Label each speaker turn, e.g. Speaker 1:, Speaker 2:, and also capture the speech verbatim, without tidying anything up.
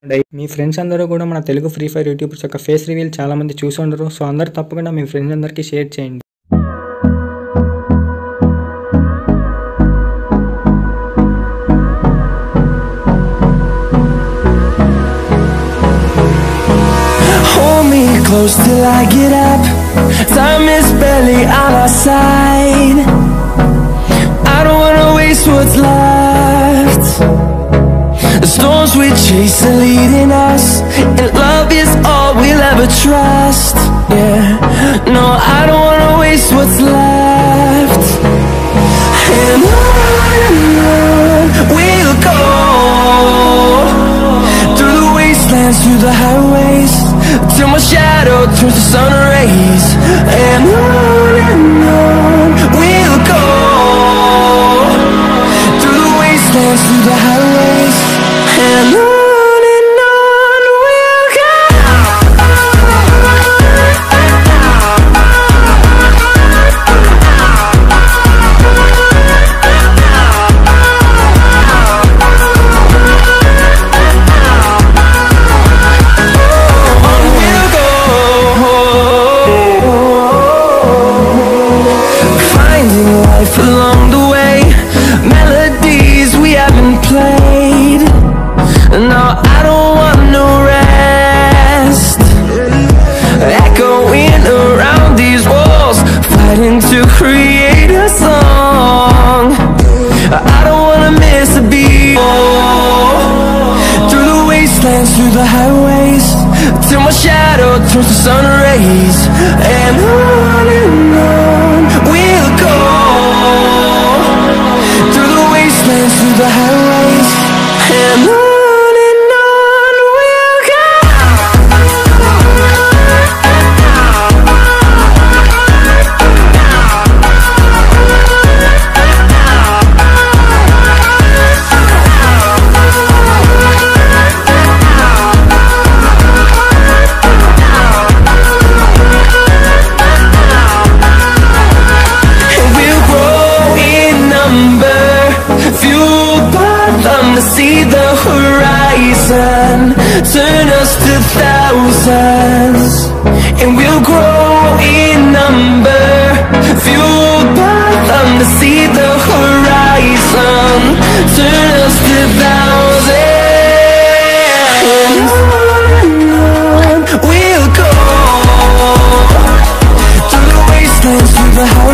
Speaker 1: మీ friends అందరూ కూడా మన తెలుగు ఫ్రీ ఫైర్ యూట్యూబర్స్ యొక్క ఫేస్ రివీల్ చాలా మంది చూసి ఉండరు. సో అందరూ తప్పకుండా మీ ఫ్రెండ్స్ అందరికీ షేర్ చేయండి.
Speaker 2: Close till I get up. Time is barely on our side. I don't wanna waste what's left. The storms we chase are leading us, and love is all we'll ever trust. Yeah, no, I don't wanna waste what's left. And on and on we'll go, through the wastelands, through the highways, till my shadow turns to sun rays. And on and on we'll go, through the wastelands, through the highways. And on and on we'll go. Along the way, melodies we haven't played. No, I don't want no rest. Echoing around these walls, fighting to create a song. I don't wanna miss a beat. Through the wastelands, through the highways, till my shadow turns to sun rays. And on and on we'll go, through the wastelands, through the highways. And on and on we'll go. And we'll grow in number, fueled by them to see the horizon, turn us to thousands. And we'll grow in number, fueled by them to see the horizon, turn us to thousands. And on and on we'll go, through the wastelands, through the highways.